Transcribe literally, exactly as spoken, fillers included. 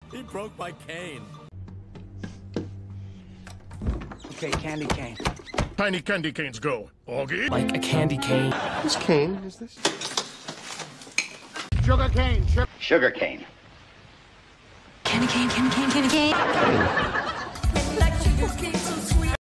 He broke my cane. Okay, candy cane. Tiny candy canes go. Augie? Like a candy cane. Whose cane is this? Sugar cane. Sugar, Sugar cane. Candy cane, candy cane, candy cane. Like sugar cane.